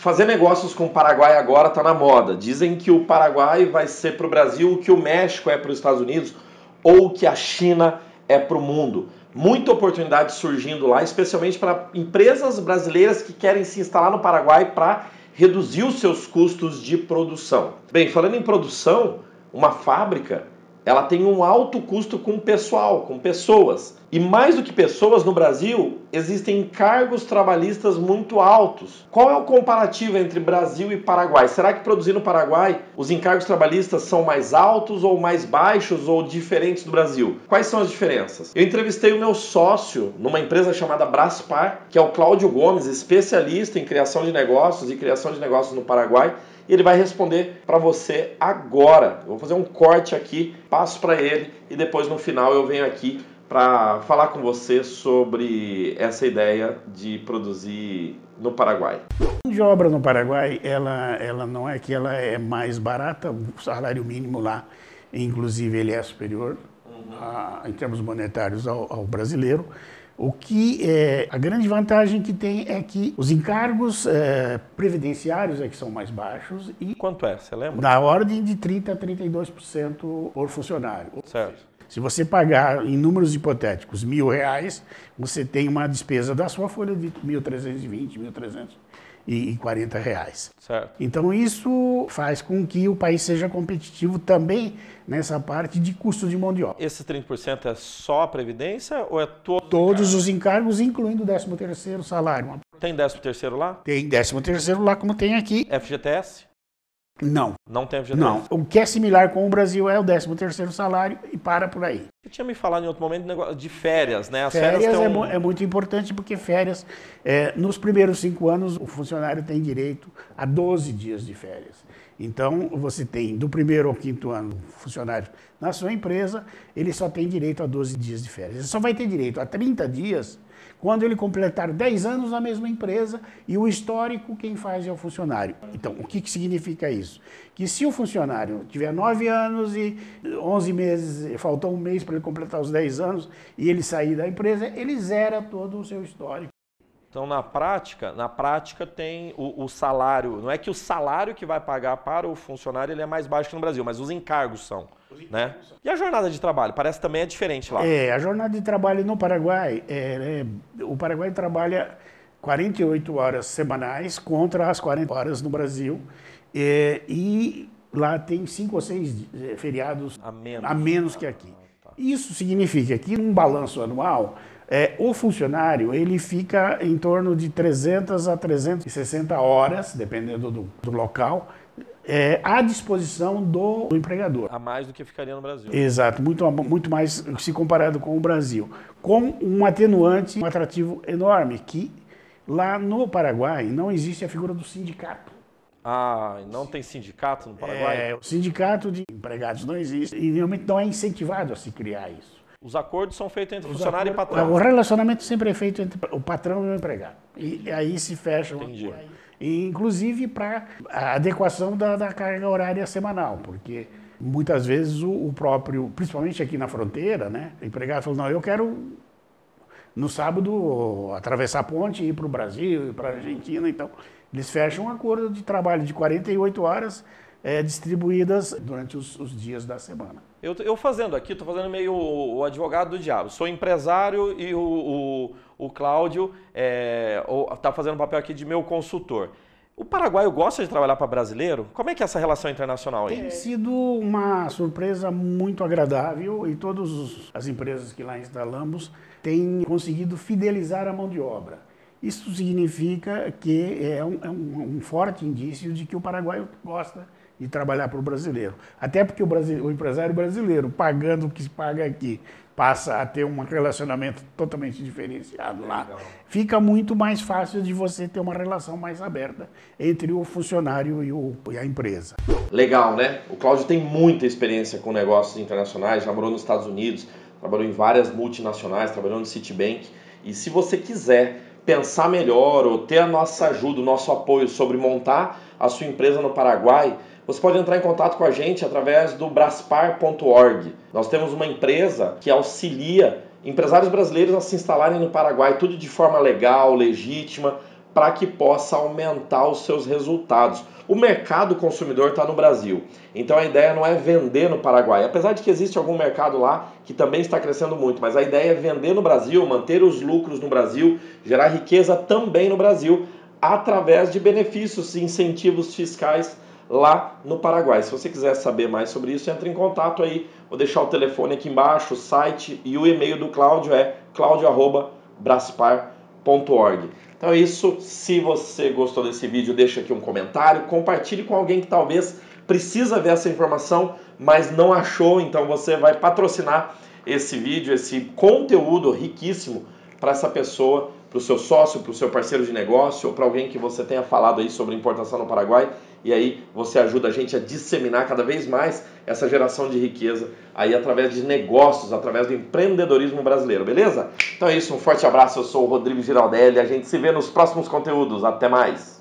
Fazer negócios com o Paraguai agora está na moda. Dizem que o Paraguai vai ser para o Brasil o que o México é para os Estados Unidos ou que a China é para o mundo. Muita oportunidade surgindo lá, especialmente para empresas brasileiras que querem se instalar no Paraguai para reduzir os seus custos de produção. Bem, falando em produção, uma fábrica ela tem um alto custo com pessoal, com pessoas. E mais do que pessoas, no Brasil, existem encargos trabalhistas muito altos. Qual é o comparativo entre Brasil e Paraguai? Será que produzir no Paraguai, os encargos trabalhistas são mais altos ou mais baixos ou diferentes do Brasil? Quais são as diferenças? Eu entrevistei o meu sócio numa empresa chamada Braspar, que é o Cláudio Gomes, especialista em criação de negócios e criação de negócios no Paraguai. E ele vai responder para você agora. Eu vou fazer um corte aqui, passo para ele e depois no final eu venho aqui para falar com você sobre essa ideia de produzir no Paraguai. A mão de obra no Paraguai, ela não é que ela é mais barata, o salário mínimo lá, inclusive ele é superior em termos monetários ao brasileiro. O que a grande vantagem que tem é que os encargos previdenciários é que são mais baixos. E quanto é? Você lembra? Na ordem de 30% a 32% por funcionário. Certo. Se você pagar em números hipotéticos R$1.000, você tem uma despesa da sua folha de R$1.320, R$1.340. Certo. Então isso faz com que o país seja competitivo também nessa parte de custo de mão de obra. Esse 30% é só a Previdência ou é todos os encargos, incluindo o 13º salário? Tem 13º lá? Tem 13º lá, como tem aqui. FGTS? Não. Não tem FGTS? Não. O que é similar com o Brasil é o 13º salário e para por aí. Você tinha me falado em outro momento de férias, né? As férias é muito importante porque férias, nos primeiros 5 anos, o funcionário tem direito a 12 dias de férias. Então, você tem do primeiro ao 5º ano funcionário na sua empresa, ele só tem direito a 12 dias de férias. Ele só vai ter direito a 30 dias quando ele completar 10 anos na mesma empresa e o histórico quem faz é o funcionário. Então, o que significa isso? Que se o funcionário tiver 9 anos e 11 meses, faltou um mês para ele completar os 10 anos e ele sair da empresa, ele zera todo o seu histórico. Então, na prática tem o salário, não é que o salário que vai pagar para o funcionário ele é mais baixo que no Brasil, mas os encargos são, né? E a jornada de trabalho? Parece também é diferente lá. A jornada de trabalho no Paraguai, o Paraguai trabalha 48 horas semanais contra as 40 horas no Brasil, e lá tem 5 ou 6 feriados a menos que aqui. Isso significa que num balanço anual, o funcionário ele fica em torno de 300 a 360 horas, dependendo do local, à disposição do empregador. A mais do que ficaria no Brasil. Exato, muito mais se comparado com o Brasil. Com um atenuante, um atrativo enorme, que lá no Paraguai não existe a figura do sindicato. Ah, não tem sindicato no Paraguai? O sindicato de empregados não existe e realmente não é incentivado a se criar isso. Os acordos são feitos entre funcionário e patrão. O relacionamento sempre é feito entre o patrão e o empregado. E aí se fecha. Entendi. Inclusive para a adequação da carga horária semanal, porque muitas vezes o próprio, principalmente aqui na fronteira, né, o empregado falou, não, eu quero no sábado atravessar a ponte e ir para o Brasil, ir para a Argentina, então eles fecham um acordo de trabalho de 48 horas distribuídas durante os dias da semana. Eu fazendo aqui, estou fazendo meio o advogado do diabo. Sou empresário e o Cláudio está fazendo o papel aqui de meu consultor. O paraguaio gosta de trabalhar para brasileiro? Como é que é essa relação internacional aí? Tem sido uma surpresa muito agradável e todas as empresas que lá instalamos têm conseguido fidelizar a mão de obra. Isso significa que é um forte indício de que o paraguaio gosta de trabalhar para o brasileiro. Até porque o empresário brasileiro, pagando o que se paga aqui, passa a ter um relacionamento totalmente diferenciado lá. Legal. Fica muito mais fácil de você ter uma relação mais aberta entre o funcionário e a empresa. Legal, né? O Cláudio tem muita experiência com negócios internacionais, já morou nos Estados Unidos, trabalhou em várias multinacionais, trabalhou no Citibank. E se você quiser pensar melhor ou ter a nossa ajuda, o nosso apoio sobre montar a sua empresa no Paraguai, você pode entrar em contato com a gente através do braspar.org. Nós temos uma empresa que auxilia empresários brasileiros a se instalarem no Paraguai, tudo de forma legal, legítima, para que possa aumentar os seus resultados. O mercado consumidor está no Brasil, então a ideia não é vender no Paraguai, apesar de que existe algum mercado lá que também está crescendo muito, mas a ideia é vender no Brasil, manter os lucros no Brasil, gerar riqueza também no Brasil, através de benefícios e incentivos fiscais lá no Paraguai. Se você quiser saber mais sobre isso, entre em contato aí, vou deixar o telefone aqui embaixo, o site e o e-mail do Cláudio é claudio@braspar.org. Então é isso, se você gostou desse vídeo, deixa aqui um comentário, compartilhe com alguém que talvez precisa ver essa informação, mas não achou, então você vai patrocinar esse vídeo, esse conteúdo riquíssimo para essa pessoa, para o seu sócio, para o seu parceiro de negócio ou para alguém que você tenha falado aí sobre importação no Paraguai, e aí você ajuda a gente a disseminar cada vez mais essa geração de riqueza aí através de negócios, através do empreendedorismo brasileiro, beleza? Então é isso, um forte abraço, eu sou o Rodrigo Giraldelli, a gente se vê nos próximos conteúdos, até mais!